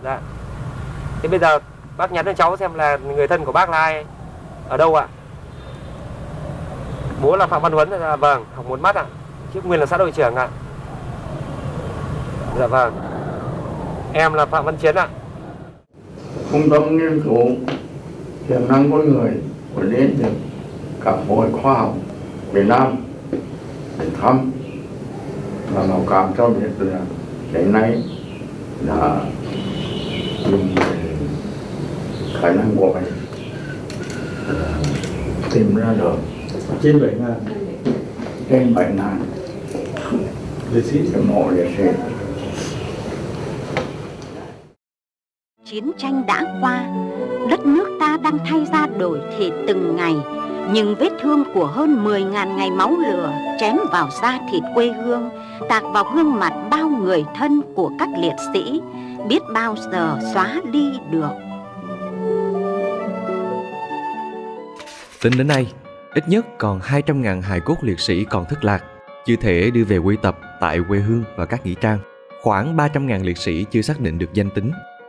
Dạ. Thế bây giờ bác nhắn cho cháu xem là người thân của bác là ai, ở đâu ạ? Bố là Phạm Văn Huấn. Dạ vâng, học một mắt ạ. Trước nguyên là xã đội trưởng ạ. Dạ vâng. Em là Phạm Văn Chiến ạ. Trung tâm nghiên cứu tiềm năng con người của Liên hiệp các hội khoa học Việt Nam đến thăm và báo cáo cho biết là đến nay đã dùng khả năng của mình tìm ra được trên 7.000 liệt sĩ mộ liệt sĩ. Chiến tranh đã qua, đất nước ta đang thay ra đổi thịt từng ngày, nhưng vết thương của hơn 10.000 ngày máu lửa chém vào da thịt quê hương, tạc vào gương mặt bao người thân của các liệt sĩ, biết bao giờ xóa đi được. Tính đến nay, ít nhất còn 200.000 hài cốt liệt sĩ còn thất lạc, chưa thể đưa về quy tập tại quê hương và các nghĩa trang. Khoảng 300.000 liệt sĩ chưa xác định được danh tính.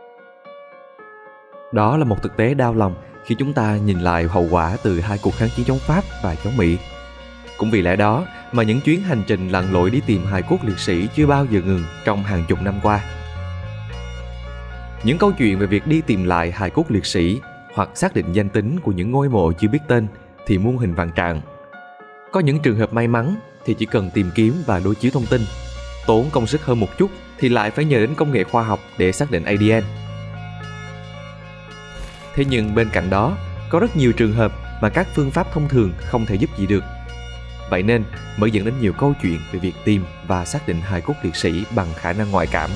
Đó là một thực tế đau lòng khi chúng ta nhìn lại hậu quả từ hai cuộc kháng chiến chống Pháp và chống Mỹ. Cũng vì lẽ đó mà những chuyến hành trình lặn lội đi tìm hài cốt liệt sĩ chưa bao giờ ngừng trong hàng chục năm qua. Những câu chuyện về việc đi tìm lại hài cốt liệt sĩ hoặc xác định danh tính của những ngôi mộ chưa biết tên thì muôn hình vạn trạng. Có những trường hợp may mắn thì chỉ cần tìm kiếm và đối chiếu thông tin. Tốn công sức hơn một chút thì lại phải nhờ đến công nghệ khoa học để xác định ADN. Thế nhưng bên cạnh đó, có rất nhiều trường hợp mà các phương pháp thông thường không thể giúp gì được. Vậy nên mới dẫn đến nhiều câu chuyện về việc tìm và xác định hài cốt liệt sĩ bằng khả năng ngoại cảm.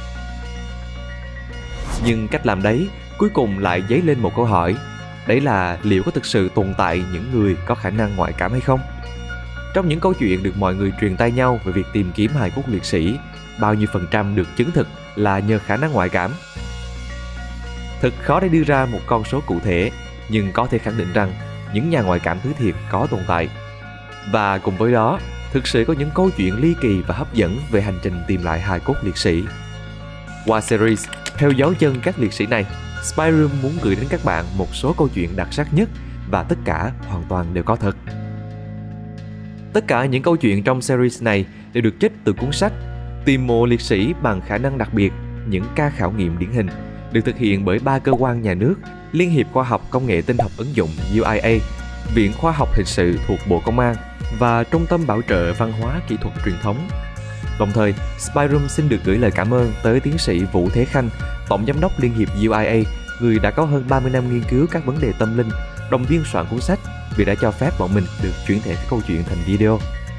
Nhưng cách làm đấy cuối cùng lại dấy lên một câu hỏi. Đấy là liệu có thực sự tồn tại những người có khả năng ngoại cảm hay không? Trong những câu chuyện được mọi người truyền tai nhau về việc tìm kiếm hài cốt liệt sĩ, bao nhiêu phần trăm được chứng thực là nhờ khả năng ngoại cảm? Thật khó để đưa ra một con số cụ thể, nhưng có thể khẳng định rằng những nhà ngoại cảm thứ thiệt có tồn tại. Và cùng với đó, thực sự có những câu chuyện ly kỳ và hấp dẫn về hành trình tìm lại hài cốt liệt sĩ. Qua series theo dấu chân các liệt sĩ này, Spy Room muốn gửi đến các bạn một số câu chuyện đặc sắc nhất và tất cả hoàn toàn đều có thật. Tất cả những câu chuyện trong series này đều được trích từ cuốn sách Tìm mộ liệt sĩ bằng khả năng đặc biệt, những ca khảo nghiệm điển hình, được thực hiện bởi 3 cơ quan nhà nước: Liên hiệp Khoa học Công nghệ Tin học ứng dụng UIA, Viện Khoa học Hình sự thuộc Bộ Công an và Trung tâm Bảo trợ Văn hóa Kỹ thuật Truyền thống. Đồng thời, Spy Room xin được gửi lời cảm ơn tới tiến sĩ Vũ Thế Khanh, Tổng Giám đốc Liên hiệp UIA, người đã có hơn 30 năm nghiên cứu các vấn đề tâm linh, đồng biên soạn cuốn sách, vì đã cho phép bọn mình được chuyển thể các câu chuyện thành video.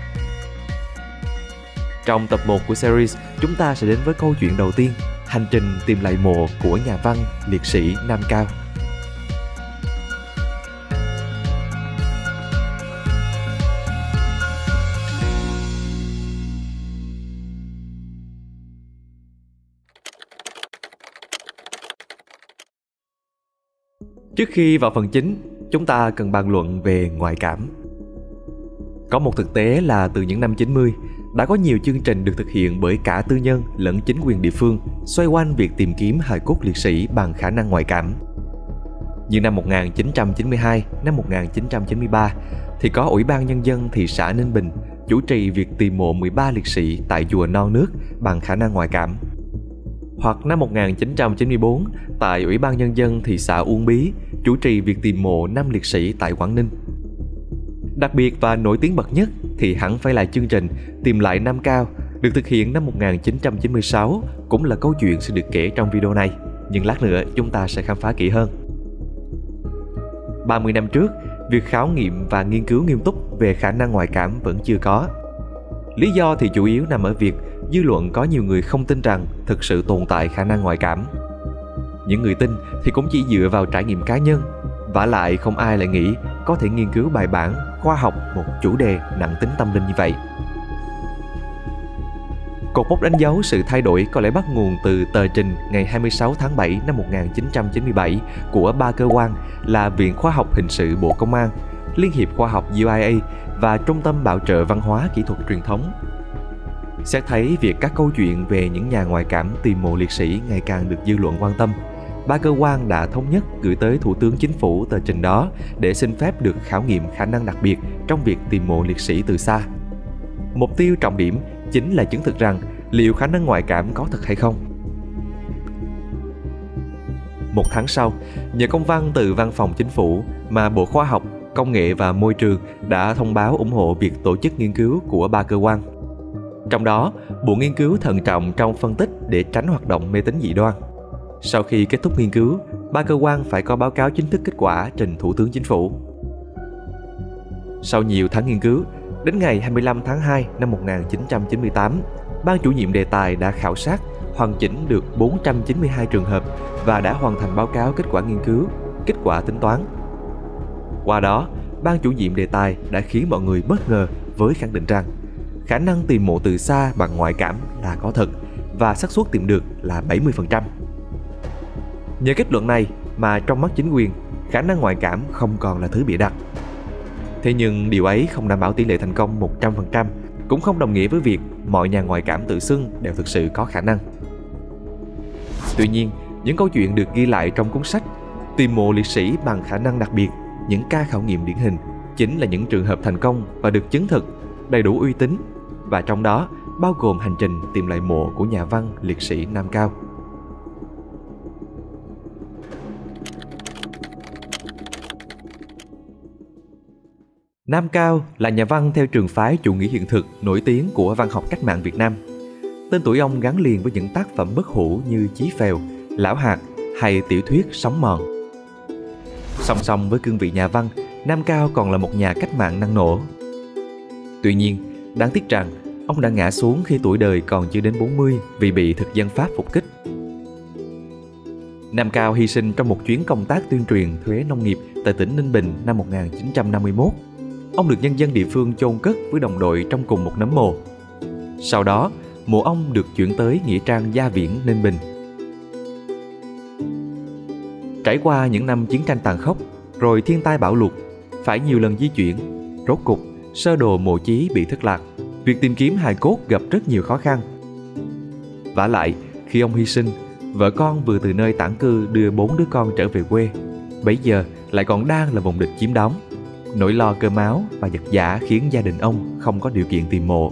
Trong tập 1 của series, chúng ta sẽ đến với câu chuyện đầu tiên, hành trình tìm lại mộ của nhà văn liệt sĩ Nam Cao. Trước khi vào phần chính, chúng ta cần bàn luận về ngoại cảm. Có một thực tế là từ những năm 90, đã có nhiều chương trình được thực hiện bởi cả tư nhân lẫn chính quyền địa phương xoay quanh việc tìm kiếm hài cốt liệt sĩ bằng khả năng ngoại cảm. Như năm 1992, năm 1993 thì có Ủy ban Nhân dân thị xã Ninh Bình chủ trì việc tìm mộ 13 liệt sĩ tại chùa Non Nước bằng khả năng ngoại cảm. Hoặc năm 1994, tại Ủy ban Nhân dân thị xã Uông Bí chủ trì việc tìm mộ 5 liệt sĩ tại Quảng Ninh. Đặc biệt và nổi tiếng bậc nhất thì hẳn phải là chương trình Tìm lại Nam Cao, được thực hiện năm 1996, cũng là câu chuyện sẽ được kể trong video này, nhưng lát nữa chúng ta sẽ khám phá kỹ hơn. 30 năm trước, việc khảo nghiệm và nghiên cứu nghiêm túc về khả năng ngoại cảm vẫn chưa có. Lý do thì chủ yếu nằm ở việc dư luận có nhiều người không tin rằng thực sự tồn tại khả năng ngoại cảm. Những người tin thì cũng chỉ dựa vào trải nghiệm cá nhân, vả lại không ai lại nghĩ có thể nghiên cứu bài bản, khoa học một chủ đề nặng tính tâm linh như vậy. Cột mốc đánh dấu sự thay đổi có lẽ bắt nguồn từ tờ trình ngày 26 tháng 7 năm 1997 của 3 cơ quan là Viện Khoa học Hình sự Bộ Công an, Liên hiệp Khoa học UIA và Trung tâm Bảo trợ Văn hóa Kỹ thuật Truyền thống. Xét thấy việc các câu chuyện về những nhà ngoại cảm tìm mộ liệt sĩ ngày càng được dư luận quan tâm, 3 cơ quan đã thống nhất gửi tới Thủ tướng Chính phủ tờ trình đó để xin phép được khảo nghiệm khả năng đặc biệt trong việc tìm mộ liệt sĩ từ xa. Mục tiêu trọng điểm chính là chứng thực rằng liệu khả năng ngoại cảm có thật hay không. Một tháng sau, nhờ công văn từ Văn phòng Chính phủ mà Bộ Khoa học, Công nghệ và Môi trường đã thông báo ủng hộ việc tổ chức nghiên cứu của 3 cơ quan. Trong đó, Bộ Nghiên cứu thận trọng trong phân tích để tránh hoạt động mê tín dị đoan. Sau khi kết thúc nghiên cứu, 3 cơ quan phải có báo cáo chính thức kết quả trình Thủ tướng Chính phủ. Sau nhiều tháng nghiên cứu, đến ngày 25 tháng 2 năm 1998, Ban chủ nhiệm đề tài đã khảo sát, hoàn chỉnh được 492 trường hợp và đã hoàn thành báo cáo kết quả nghiên cứu, kết quả tính toán. Qua đó, Ban chủ nhiệm đề tài đã khiến mọi người bất ngờ với khẳng định rằng khả năng tìm mộ từ xa bằng ngoại cảm là có thật và xác suất tìm được là 70%. Nhờ kết luận này mà trong mắt chính quyền, khả năng ngoại cảm không còn là thứ bịa đặt. Thế nhưng điều ấy không đảm bảo tỷ lệ thành công 100%, cũng không đồng nghĩa với việc mọi nhà ngoại cảm tự xưng đều thực sự có khả năng. Tuy nhiên, những câu chuyện được ghi lại trong cuốn sách Tìm mộ liệt sĩ bằng khả năng đặc biệt, những ca khảo nghiệm điển hình, chính là những trường hợp thành công và được chứng thực, đầy đủ uy tín, và trong đó bao gồm hành trình tìm lại mộ của nhà văn liệt sĩ Nam Cao. Nam Cao là nhà văn theo trường phái chủ nghĩa hiện thực nổi tiếng của văn học cách mạng Việt Nam. Tên tuổi ông gắn liền với những tác phẩm bất hủ như Chí Phèo, Lão Hạt hay tiểu thuyết Sóng Mòn. Song song với cương vị nhà văn, Nam Cao còn là một nhà cách mạng năng nổ. Tuy nhiên, đáng tiếc rằng ông đã ngã xuống khi tuổi đời còn chưa đến 40 vì bị thực dân Pháp phục kích. Nam Cao hy sinh trong một chuyến công tác tuyên truyền thuế nông nghiệp tại tỉnh Ninh Bình năm 1951. Ông được nhân dân địa phương chôn cất với đồng đội trong cùng một nấm mồ. Sau đó, mộ ông được chuyển tới nghĩa trang Gia Viễn, Ninh Bình. Trải qua những năm chiến tranh tàn khốc, rồi thiên tai bão lụt, phải nhiều lần di chuyển, rốt cục sơ đồ mộ chí bị thất lạc. Việc tìm kiếm hài cốt gặp rất nhiều khó khăn. Vả lại, khi ông hy sinh, vợ con vừa từ nơi tản cư đưa 4 đứa con trở về quê, bấy giờ lại còn đang là vùng địch chiếm đóng. Nỗi lo cơm áo và vật vã khiến gia đình ông không có điều kiện tìm mộ.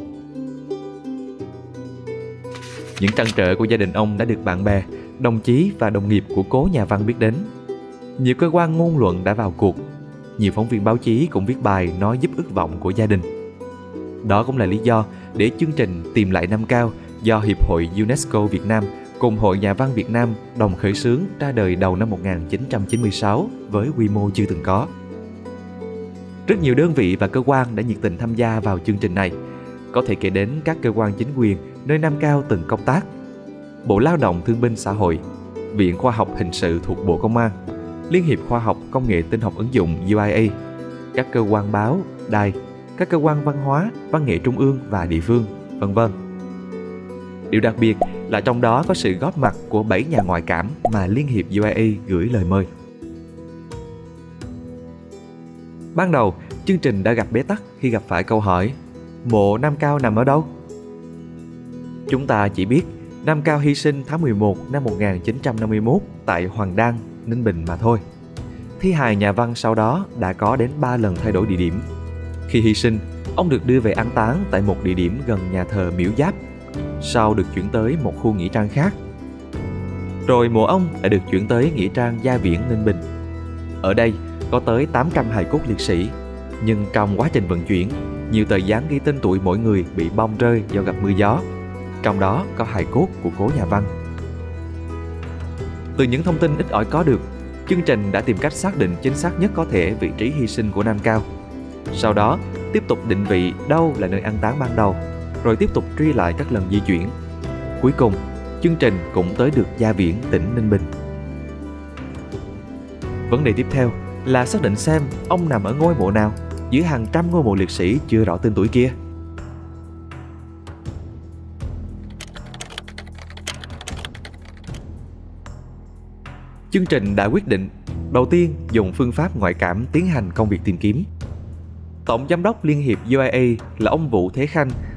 Những trăn trở của gia đình ông đã được bạn bè, đồng chí và đồng nghiệp của cố nhà văn biết đến. Nhiều cơ quan ngôn luận đã vào cuộc. Nhiều phóng viên báo chí cũng viết bài nói giúp ước vọng của gia đình. Đó cũng là lý do để chương trình Tìm lại Nam Cao do Hiệp hội UNESCO Việt Nam cùng Hội Nhà văn Việt Nam đồng khởi xướng ra đời đầu năm 1996 với quy mô chưa từng có. Rất nhiều đơn vị và cơ quan đã nhiệt tình tham gia vào chương trình này. Có thể kể đến các cơ quan chính quyền nơi Nam Cao từng công tác, Bộ Lao động Thương binh Xã hội, Viện Khoa học Hình sự thuộc Bộ Công an, Liên hiệp Khoa học Công nghệ Tin học ứng dụng UIA, các cơ quan báo, đài, các cơ quan văn hóa, văn nghệ trung ương và địa phương, v.v. Điều đặc biệt là trong đó có sự góp mặt của 7 nhà ngoại cảm mà Liên hiệp UIA gửi lời mời. Ban đầu, chương trình đã gặp bế tắc khi gặp phải câu hỏi mộ Nam Cao nằm ở đâu? Chúng ta chỉ biết Nam Cao hy sinh tháng 11 năm 1951 tại Hoàng Đan, Ninh Bình mà thôi. Thi hài nhà văn sau đó đã có đến 3 lần thay đổi địa điểm. Khi hy sinh, ông được đưa về an táng tại một địa điểm gần nhà thờ Miễu Giáp, sau được chuyển tới một khu nghĩa trang khác. Rồi mộ ông đã được chuyển tới nghĩa trang Gia Viễn, Ninh Bình. Ở đây có tới 800 hài cốt liệt sĩ, nhưng trong quá trình vận chuyển, nhiều tờ gián ghi tên tuổi mỗi người bị bong rơi do gặp mưa gió. Trong đó có hài cốt của cố nhà văn. Từ những thông tin ít ỏi có được, chương trình đã tìm cách xác định chính xác nhất có thể vị trí hy sinh của Nam Cao. Sau đó, tiếp tục định vị đâu là nơi an táng ban đầu, rồi tiếp tục truy lại các lần di chuyển. Cuối cùng, chương trình cũng tới được Gia Viễn, tỉnh Ninh Bình. Vấn đề tiếp theo là xác định xem ông nằm ở ngôi mộ nào giữa hàng trăm ngôi mộ liệt sĩ chưa rõ tên tuổi kia. Chương trình đã quyết định đầu tiên dùng phương pháp ngoại cảm tiến hành công việc tìm kiếm. Tổng giám đốc Liên hiệp UIA là ông Vũ Thế Khanh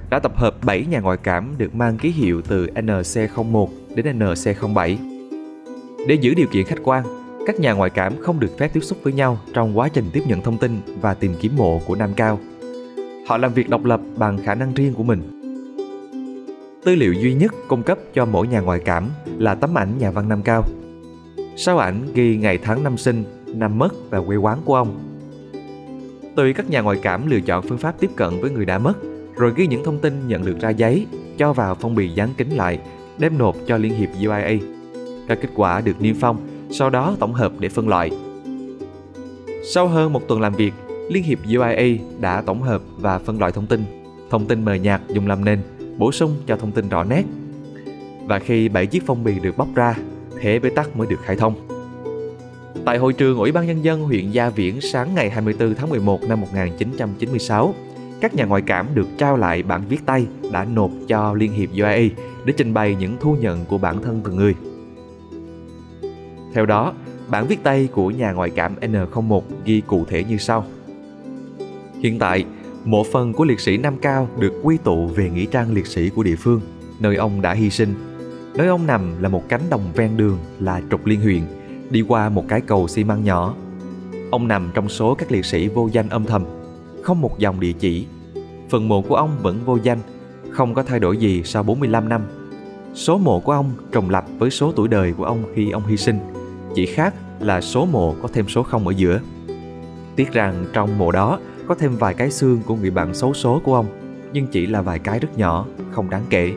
đã tập hợp 7 nhà ngoại cảm được mang ký hiệu từ NC01 đến NC07. Để giữ điều kiện khách quan, các nhà ngoại cảm không được phép tiếp xúc với nhau trong quá trình tiếp nhận thông tin và tìm kiếm mộ của Nam Cao. Họ làm việc độc lập bằng khả năng riêng của mình. Tư liệu duy nhất cung cấp cho mỗi nhà ngoại cảm là tấm ảnh nhà văn Nam Cao. Sau ảnh ghi ngày tháng năm sinh, năm mất và quê quán của ông. Tùy các nhà ngoại cảm lựa chọn phương pháp tiếp cận với người đã mất, rồi ghi những thông tin nhận được ra giấy, cho vào phong bì dán kín lại, đem nộp cho Liên hiệp UIA. Các kết quả được niêm phong, sau đó tổng hợp để phân loại. Sau hơn một tuần làm việc, Liên hiệp UIA đã tổng hợp và phân loại thông tin mờ nhạt dùng làm nền, bổ sung cho thông tin rõ nét. Và khi 7 chiếc phong bì được bóc ra, thế bế tắc mới được khai thông. Tại hội trường Ủy ban Nhân dân huyện Gia Viễn sáng ngày 24 tháng 11 năm 1996, các nhà ngoại cảm được trao lại bản viết tay đã nộp cho Liên hiệp UIA để trình bày những thu nhận của bản thân từng người. Theo đó, bản viết tay của nhà ngoại cảm N01 ghi cụ thể như sau. Hiện tại, mộ phần của liệt sĩ Nam Cao được quy tụ về nghĩa trang liệt sĩ của địa phương, nơi ông đã hy sinh. Nơi ông nằm là một cánh đồng ven đường là trục liên huyện, đi qua một cái cầu xi măng nhỏ. Ông nằm trong số các liệt sĩ vô danh âm thầm, không một dòng địa chỉ. Phần mộ của ông vẫn vô danh, không có thay đổi gì sau 45 năm. Số mộ của ông trùng lặp với số tuổi đời của ông khi ông hy sinh, chỉ khác là số mộ có thêm số 0 ở giữa. Tiếc rằng trong mộ đó có thêm vài cái xương của người bạn xấu số của ông, nhưng chỉ là vài cái rất nhỏ, không đáng kể.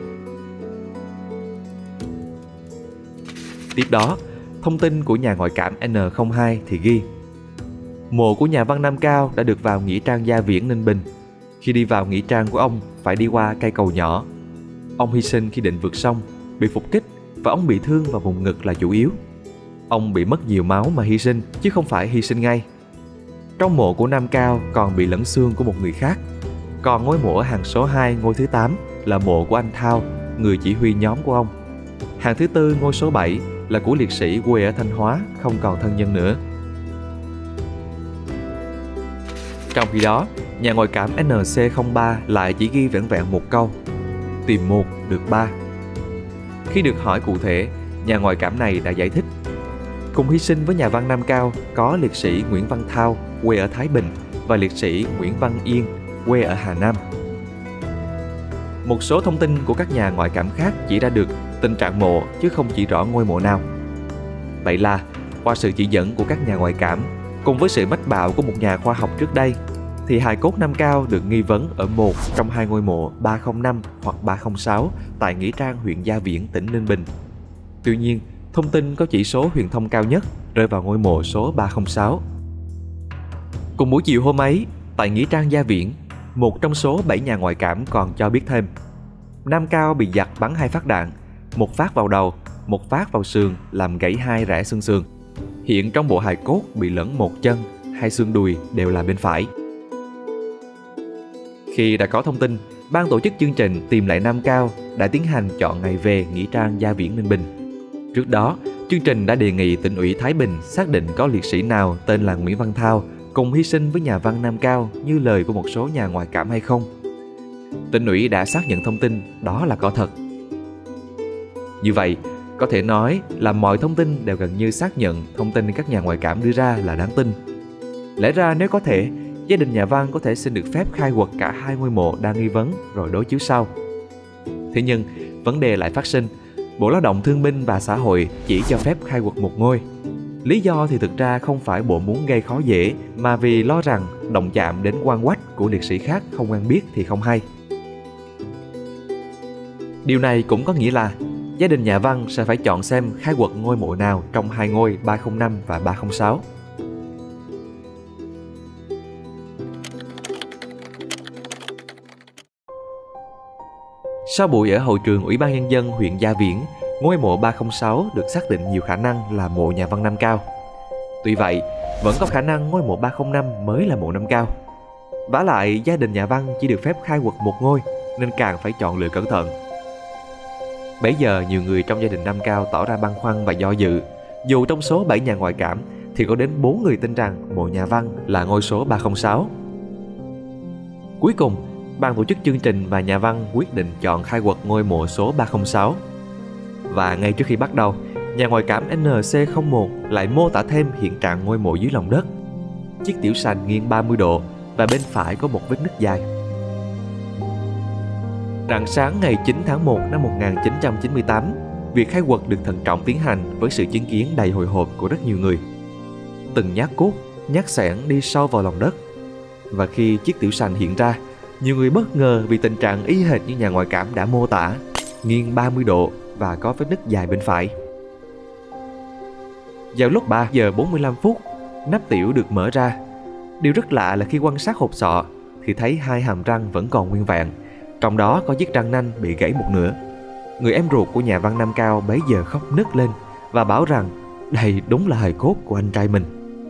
Tiếp đó, thông tin của nhà ngoại cảm N02 thì ghi: mộ của nhà văn Nam Cao đã được vào nghĩa trang Gia Viễn, Ninh Bình. Khi đi vào nghĩa trang của ông phải đi qua cây cầu nhỏ. Ông hy sinh khi định vượt sông, bị phục kích và ông bị thương vào vùng ngực là chủ yếu. Ông bị mất nhiều máu mà hy sinh, chứ không phải hy sinh ngay. Trong mộ của Nam Cao còn bị lẫn xương của một người khác. Còn ngôi mộ ở hàng số 2 ngôi thứ 8 là mộ của anh Thao, người chỉ huy nhóm của ông. Hàng thứ 4 ngôi số 7 là của liệt sĩ quê ở Thanh Hóa, không còn thân nhân nữa. Trong khi đó, nhà ngoại cảm NC03 lại chỉ ghi vẻn vẹn một câu: tìm 1 được 3. Khi được hỏi cụ thể, nhà ngoại cảm này đã giải thích: cùng hy sinh với nhà văn Nam Cao có liệt sĩ Nguyễn Văn Thao, quê ở Thái Bình, và liệt sĩ Nguyễn Văn Yên, quê ở Hà Nam. Một số thông tin của các nhà ngoại cảm khác chỉ ra được tình trạng mộ chứ không chỉ rõ ngôi mộ nào. Vậy là, qua sự chỉ dẫn của các nhà ngoại cảm, cùng với sự mách bảo của một nhà khoa học trước đây, thì hài cốt Nam Cao được nghi vấn ở một trong hai ngôi mộ 305 hoặc 306 tại nghĩa trang huyện Gia Viễn, tỉnh Ninh Bình. Tuy nhiên, thông tin có chỉ số huyền thông cao nhất rơi vào ngôi mộ số 306. Cùng buổi chiều hôm ấy, tại nghĩa trang Gia Viễn, một trong số 7 nhà ngoại cảm còn cho biết thêm: Nam Cao bị giặc bắn 2 phát đạn, một phát vào đầu, một phát vào sườn làm gãy 2 rẽ xương sườn. Hiện trong bộ hài cốt bị lẫn một chân, 2 xương đùi đều là bên phải. Khi đã có thông tin, ban tổ chức chương trình Tìm lại Nam Cao đã tiến hành chọn ngày về nghĩa trang Gia Viễn, Ninh Bình. Trước đó, chương trình đã đề nghị tỉnh ủy Thái Bình xác định có liệt sĩ nào tên là Nguyễn Văn Thao cùng hy sinh với nhà văn Nam Cao như lời của một số nhà ngoại cảm hay không. Tỉnh ủy đã xác nhận thông tin đó là có thật. Như vậy, có thể nói là mọi thông tin đều gần như xác nhận thông tin các nhà ngoại cảm đưa ra là đáng tin. Lẽ ra nếu có thể, gia đình nhà văn có thể xin được phép khai quật cả 2 ngôi mộ đang nghi vấn rồi đối chiếu sau. Thế nhưng, vấn đề lại phát sinh. Bộ Lao động Thương binh và Xã hội chỉ cho phép khai quật một ngôi. Lý do thì thực ra không phải Bộ muốn gây khó dễ, mà vì lo rằng động chạm đến oan oách của liệt sĩ khác không quen biết thì không hay. Điều này cũng có nghĩa là gia đình nhà văn sẽ phải chọn xem khai quật ngôi mộ nào trong 2 ngôi 305 và 306. Sau buổi ở hội trường Ủy ban Nhân dân huyện Gia Viễn, ngôi mộ 306 được xác định nhiều khả năng là mộ nhà văn Nam Cao. Tuy vậy, vẫn có khả năng ngôi mộ 305 mới là mộ Nam Cao. Vả lại, gia đình nhà văn chỉ được phép khai quật một ngôi, nên càng phải chọn lựa cẩn thận. Bấy giờ, nhiều người trong gia đình Nam Cao tỏ ra băn khoăn và do dự. Dù trong số 7 nhà ngoại cảm, thì có đến 4 người tin rằng mộ nhà văn là ngôi số 306. Cuối cùng, ban tổ chức chương trình và nhà văn quyết định chọn khai quật ngôi mộ số 306. Và ngay trước khi bắt đầu, nhà ngoại cảm NC01 lại mô tả thêm hiện trạng ngôi mộ dưới lòng đất. Chiếc tiểu sành nghiêng 30 độ và bên phải có một vết nứt dài. Rạng sáng ngày 9 tháng 1 năm 1998, việc khai quật được thận trọng tiến hành với sự chứng kiến đầy hồi hộp của rất nhiều người. Từng nhát cuốc, nhát xẻng đi sâu vào lòng đất. Và khi chiếc tiểu sành hiện ra, nhiều người bất ngờ vì tình trạng y hệt như nhà ngoại cảm đã mô tả, nghiêng 30 độ và có vết nứt dài bên phải. Vào lúc 3 giờ 45 phút, nắp tiểu được mở ra. Điều rất lạ là khi quan sát hộp sọ thì thấy hai hàm răng vẫn còn nguyên vẹn, trong đó có chiếc răng nanh bị gãy một nửa. Người em ruột của nhà văn Nam Cao bấy giờ khóc nức lên và bảo rằng đây đúng là hài cốt của anh trai mình.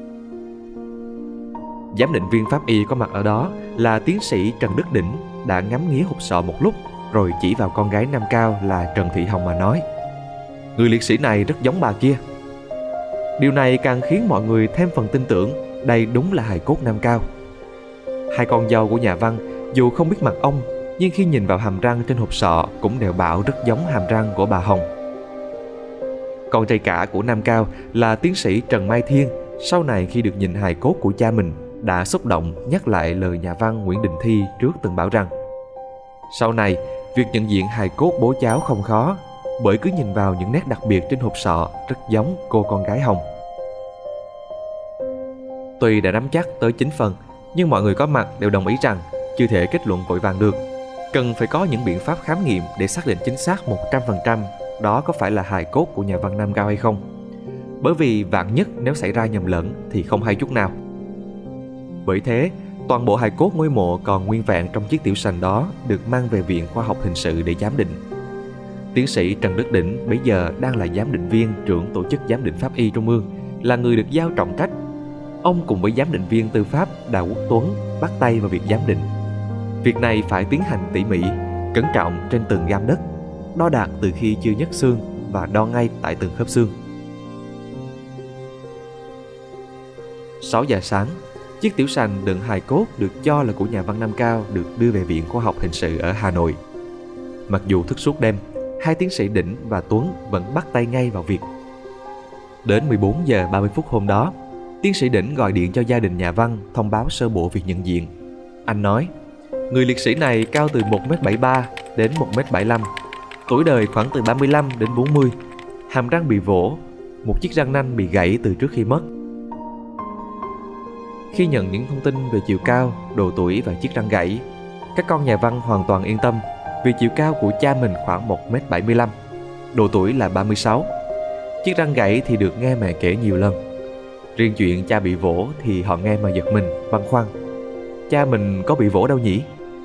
Giám định viên pháp y có mặt ở đó là tiến sĩ Trần Đức Đỉnh đã ngắm nghía hộp sọ một lúc rồi chỉ vào con gái Nam Cao là Trần Thị Hồng mà nói: người liệt sĩ này rất giống bà kia. Điều này càng khiến mọi người thêm phần tin tưởng đây đúng là hài cốt Nam Cao. Hai con dâu của nhà văn dù không biết mặt ông, nhưng khi nhìn vào hàm răng trên hộp sọ cũng đều bảo rất giống hàm răng của bà Hồng. Con trai cả của Nam Cao là tiến sĩ Trần Mai Thiên, sau này khi được nhìn hài cốt của cha mình đã xúc động nhắc lại lời nhà văn Nguyễn Đình Thi trước từng bảo rằng sau này việc nhận diện hài cốt bố cháu không khó, bởi cứ nhìn vào những nét đặc biệt trên hộp sọ rất giống cô con gái Hồng. Tuy đã nắm chắc tới 9 phần, nhưng mọi người có mặt đều đồng ý rằng chưa thể kết luận vội vàng được. Cần phải có những biện pháp khám nghiệm để xác định chính xác 100% đó có phải là hài cốt của nhà văn Nam Cao hay không. Bởi vì vạn nhất nếu xảy ra nhầm lẫn thì không hay chút nào. Bởi thế, toàn bộ hài cốt ngôi mộ còn nguyên vẹn trong chiếc tiểu sành đó được mang về Viện Khoa học Hình sự để giám định. Tiến sĩ Trần Đức Đỉnh bây giờ đang là giám định viên trưởng tổ chức giám định pháp y Trung ương, là người được giao trọng trách. Ông cùng với giám định viên tư pháp Đào Quốc Tuấn bắt tay vào việc giám định. Việc này phải tiến hành tỉ mỉ, cẩn trọng trên từng gam đất, đo đạc từ khi chưa nhấc xương và đo ngay tại từng khớp xương. 6 giờ sáng, chiếc tiểu sành đựng hài cốt được cho là của nhà văn Nam Cao được đưa về Viện Khoa học Hình sự ở Hà Nội. Mặc dù thức suốt đêm, hai tiến sĩ Đỉnh và Tuấn vẫn bắt tay ngay vào việc. Đến 14 giờ 30 phút hôm đó, tiến sĩ Đỉnh gọi điện cho gia đình nhà văn thông báo sơ bộ việc nhận diện. Anh nói, người liệt sĩ này cao từ 1m73 đến 1m75, tuổi đời khoảng từ 35 đến 40, hàm răng bị vỗ, một chiếc răng nanh bị gãy từ trước khi mất. Khi nhận những thông tin về chiều cao, độ tuổi và chiếc răng gãy, các con nhà văn hoàn toàn yên tâm vì chiều cao của cha mình khoảng 1m75, độ tuổi là 36. Chiếc răng gãy thì được nghe mẹ kể nhiều lần. Riêng chuyện cha bị vỗ thì họ nghe mà giật mình, băn khoăn. Cha mình có bị vỗ đâu nhỉ?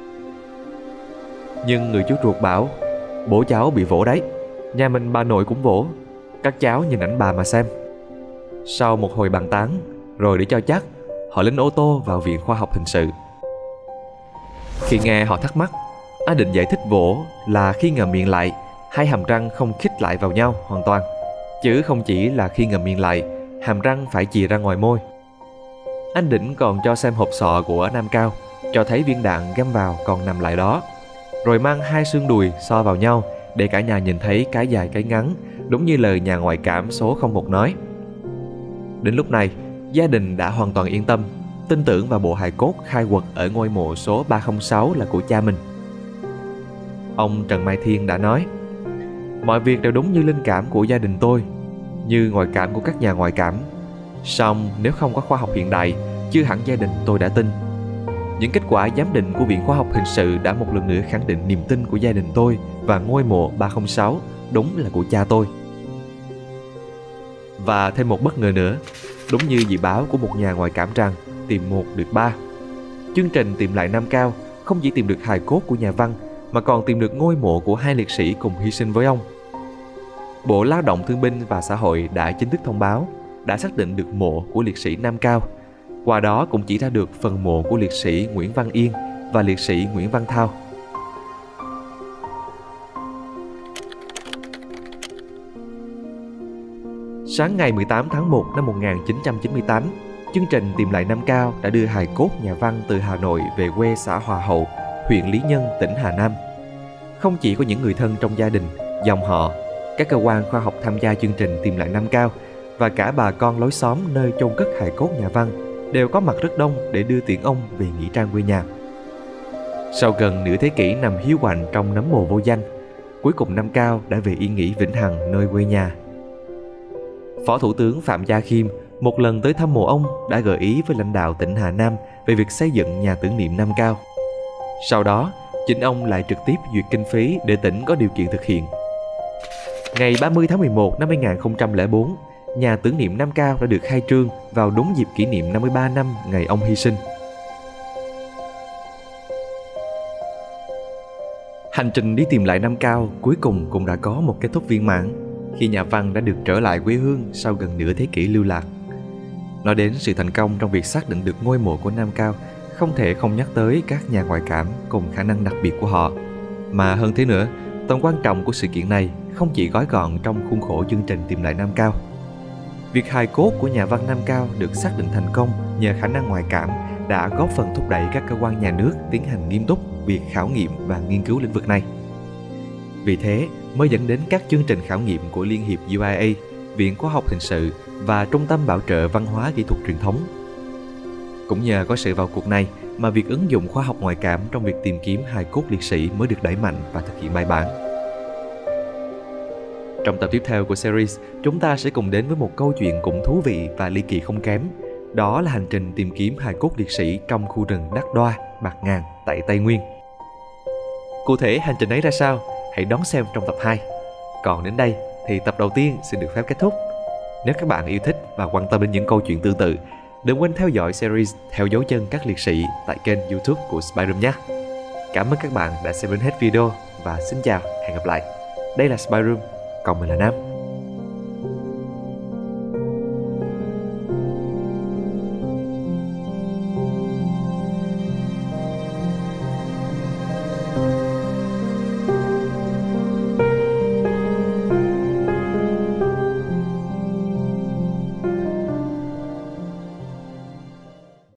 Nhưng người chú ruột bảo, bố cháu bị vỗ đấy, nhà mình bà nội cũng vỗ, các cháu nhìn ảnh bà mà xem. Sau một hồi bàn tán, rồi để cho chắc, họ lên ô tô vào Viện Khoa học Hình sự. Khi nghe họ thắc mắc, anh định giải thích vỗ là khi ngậm miệng lại, hai hàm răng không khít lại vào nhau hoàn toàn, chứ không chỉ là khi ngậm miệng lại, hàm răng phải chì ra ngoài môi. Anh Đỉnh còn cho xem hộp sọ của Nam Cao, cho thấy viên đạn găm vào còn nằm lại đó, rồi mang hai xương đùi so vào nhau để cả nhà nhìn thấy cái dài cái ngắn, đúng như lời nhà ngoại cảm số 01 nói. Đến lúc này, gia đình đã hoàn toàn yên tâm, tin tưởng vào bộ hài cốt khai quật ở ngôi mộ số 306 là của cha mình. Ông Trần Mai Thiên đã nói, mọi việc đều đúng như linh cảm của gia đình tôi, như ngoại cảm của các nhà ngoại cảm. Song nếu không có khoa học hiện đại, chưa hẳn gia đình tôi đã tin. Những kết quả giám định của Viện Khoa học Hình sự đã một lần nữa khẳng định niềm tin của gia đình tôi và ngôi mộ 306 đúng là của cha tôi. Và thêm một bất ngờ nữa, đúng như dự báo của một nhà ngoại cảm rằng tìm một được ba. Chương trình tìm lại Nam Cao không chỉ tìm được hài cốt của nhà văn mà còn tìm được ngôi mộ của hai liệt sĩ cùng hy sinh với ông. Bộ Lao động Thương binh và Xã hội đã chính thức thông báo đã xác định được mộ của liệt sĩ Nam Cao. Qua đó cũng chỉ ra được phần mộ của liệt sĩ Nguyễn Văn Yên và liệt sĩ Nguyễn Văn Thao. Sáng ngày 18 tháng 1 năm 1998, chương trình tìm lại Nam Cao đã đưa hài cốt nhà văn từ Hà Nội về quê xã Hòa Hậu, huyện Lý Nhân, tỉnh Hà Nam. Không chỉ có những người thân trong gia đình, dòng họ, các cơ quan khoa học tham gia chương trình Tìm lại Nam Cao và cả bà con lối xóm nơi chôn cất hài cốt nhà Văn đều có mặt rất đông để đưa tiễn ông về nghĩa trang quê nhà. Sau gần nửa thế kỷ nằm hiu quạnh trong nấm mồ vô danh, cuối cùng Nam Cao đã về yên nghỉ vĩnh hằng nơi quê nhà. Phó Thủ tướng Phạm Gia Khiêm một lần tới thăm mộ ông đã gợi ý với lãnh đạo tỉnh Hà Nam về việc xây dựng nhà tưởng niệm Nam Cao. Sau đó, chính ông lại trực tiếp duyệt kinh phí để tỉnh có điều kiện thực hiện. Ngày 30 tháng 11 năm 2004, nhà tưởng niệm Nam Cao đã được khai trương vào đúng dịp kỷ niệm 53 năm ngày ông hy sinh. Hành trình đi tìm lại Nam Cao cuối cùng cũng đã có một kết thúc viên mãn khi nhà Văn đã được trở lại quê hương sau gần nửa thế kỷ lưu lạc. Nói đến sự thành công trong việc xác định được ngôi mộ của Nam Cao, không thể không nhắc tới các nhà ngoại cảm cùng khả năng đặc biệt của họ. Mà hơn thế nữa, tầm quan trọng của sự kiện này không chỉ gói gọn trong khuôn khổ chương trình Tìm lại Nam Cao. Việc hài cốt của nhà văn Nam Cao được xác định thành công nhờ khả năng ngoại cảm đã góp phần thúc đẩy các cơ quan nhà nước tiến hành nghiêm túc việc khảo nghiệm và nghiên cứu lĩnh vực này. Vì thế mới dẫn đến các chương trình khảo nghiệm của Liên hiệp UIA, Viện Khoa học Hình sự và Trung tâm Bảo trợ Văn hóa Kỹ thuật Truyền thống. Cũng nhờ có sự vào cuộc này mà việc ứng dụng khoa học ngoại cảm trong việc tìm kiếm hài cốt liệt sĩ mới được đẩy mạnh và thực hiện bài bản. Trong tập tiếp theo của series, chúng ta sẽ cùng đến với một câu chuyện cũng thú vị và ly kỳ không kém. Đó là hành trình tìm kiếm hài cốt liệt sĩ trong khu rừng Đắc Đoa, Bạt Ngàn tại Tây Nguyên. Cụ thể hành trình ấy ra sao? Hãy đón xem trong tập 2. Còn đến đây thì tập đầu tiên xin được phép kết thúc. Nếu các bạn yêu thích và quan tâm đến những câu chuyện tương tự, đừng quên theo dõi series Theo dấu chân các liệt sĩ tại kênh YouTube của Spyroom nhé. Cảm ơn các bạn đã xem đến hết video và xin chào, hẹn gặp lại. Đây là Spyroom, còn mình là Nam.